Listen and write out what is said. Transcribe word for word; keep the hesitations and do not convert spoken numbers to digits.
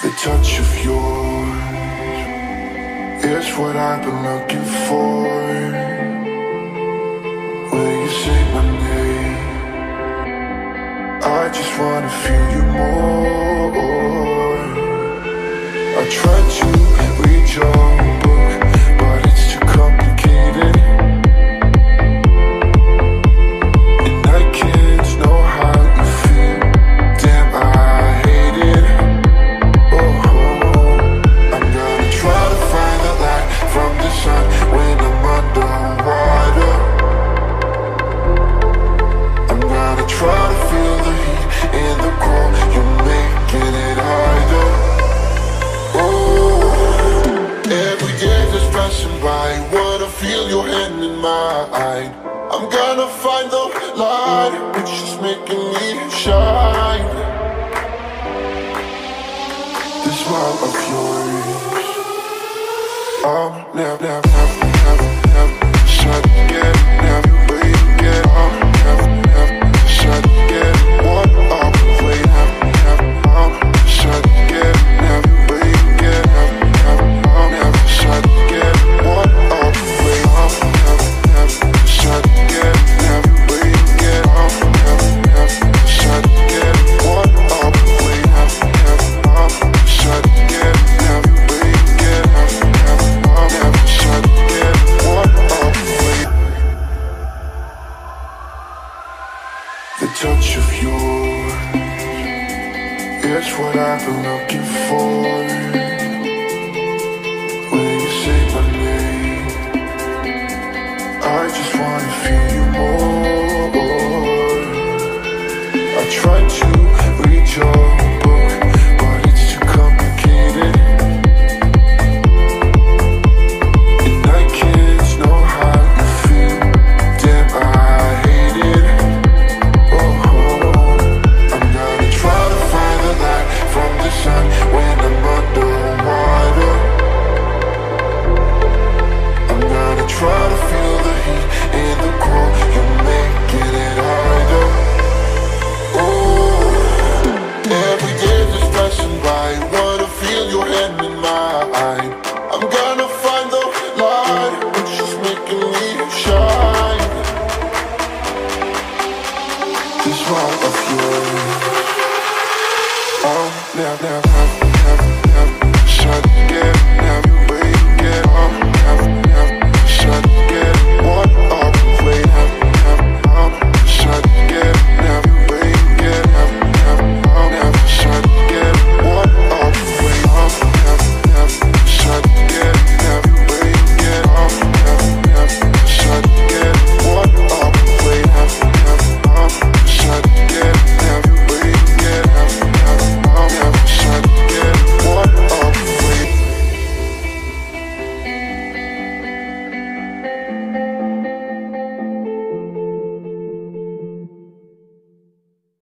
The touch of yours is what I've been looking for. Will you say my name? I just wanna feel you more. I tried to read your book, but it's too complicated, and I can't know how you feel. Damn, I hate it. Oh, I'm gonna try to find the light from the sun when I'm underwater. I'm gonna try to feel the heat in the cold. You're making it harder. Oh, every day that's passing by, wanna feel your hand in mine. I'm gonna find the light, which is making me shine. The smile of yours, I'll never, never, never, never, never shut again. Never wait again. I'll never, never shut again. What I'll wait, never, never, I'll shut again. Never wait again. Never, never, I'll never shut again. What I'll wait, I'll never, never shut again. Never wait again. I'll never, never shut again. What I'll wait, never, never, I'll shut again. Never wait again. Never, never, I'll never shut again. What I'll wait. The touch of yours is what I've been looking for. Will you say my name? I just wanna feel you more. I tried to read your book, but it's too complicated, and I can't know how you feel. Damn, I hate it. Oh, I'm gonna try to find the light from the sun when I'm underwater. I'm gonna try to feel the heat in the cold. You're making it harder. Oh, every day that's passing by, wanna feel your hand in mine. I'm gonna find the light, which is making me shine. The smile of yours, I'll never, never, never, never shut again. Never wait again. I'll